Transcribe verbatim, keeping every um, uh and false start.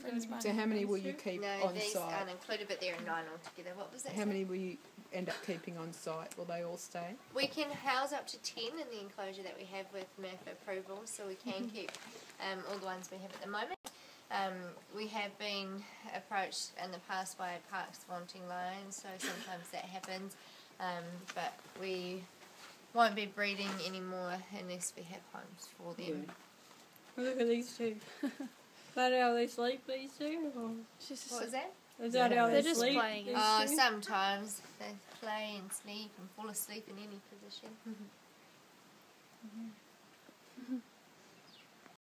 So how many will you keep no, on these site? aren't included, but there are nine altogether. What was that? How many will you end up keeping on site? Will they all stay? We can house up to ten in the enclosure that we have with M A F approval, so we can keep um, all the ones we have at the moment. Um, we have been approached in the past by parks wanting loans, so sometimes that happens, um, but we won't be breeding anymore unless we have homes for them. Yeah. Look at these two. Is that how they sleep, these two? Or? What was that? Is that how They're they just sleep? playing. these Oh, two? sometimes they play and sleep and fall asleep in any position.